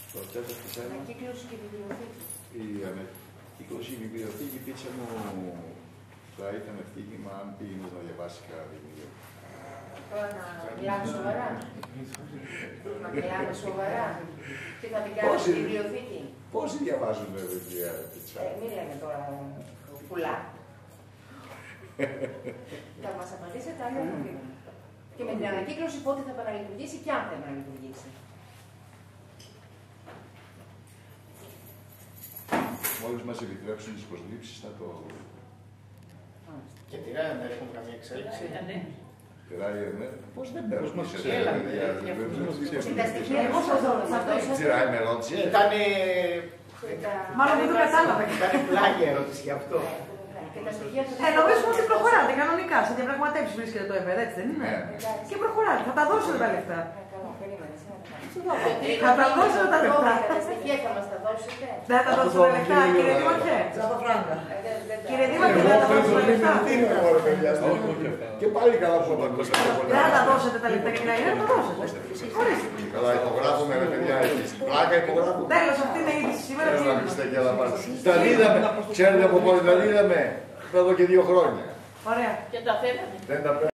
Ανακύκλωση και βιβλιοθήκη. Η ανακύκλωση και βιβλιοθήκη, η πίτσα μου θα ήταν ευτύχημα αν πήγαινε να διαβάσει cada βιβλίο. Τώρα να μιλάμε σοβαρά. Να μιλάμε σοβαρά. Και θα την κάνεις στη βιβλιοθήκη. Πόσοι διαβάζουν βιβλία, πίτσα? Μην λέμε τώρα πουλά. Θα μας απαντήσετε αν δεν θα φύγουμε. Και με την ανακύκλωση πότε θα επαναλειτουργήσει και αν θα επαναλειτουργήσει. Μόλις μας επιτρέψουν τις προσλήψεις θα το... Και τη Ryanair έχουμε καμία εξέλιξη? Τη Ryanair, πώς δεν παίρνουμε σε Τα στοιχεία εγώ σας δώσω. Τη Ryanair ρώτησε. Ήτανε... Μάλλον δεν το κατάλαβα. Ήτανε πλάγια ερώτηση γι' αυτό. Νομίζουμε ότι προχωράτε κανονικά. Σε διαπραγματεύσεις βρίσκεται το ΕΠΕΔ, έτσι δεν είναι? Και προχωράτε. Θα τα δώσετε τα λεφτά. Θα τα δώσετε τα λεφτά. Τα στοιχεία θα μας τα δώσετε. Δεν θα τα δώσετε τα λεφτά, κύριε Δήμαρχε. Κύριε Δήμαρχε, δεν θα τα δώσετε τα λεφτά. Και πάλι καλά που θα τα δώσετε. Δεν θα τα δώσετε τα λεφτά και την Ryanair, θα τα δώσετε. Ορίστε. Καλά, υπογράφουμε ρε παιδιά, έχεις πλάκα υπογράφουμε. Τέλος, αυτή είναι η είδηση σήμερα. Τα είδαμε, ξέρετε από πότε τα είδαμε, εδώ και 2 χρόνια. Ωραία. Και τα θέλαμε.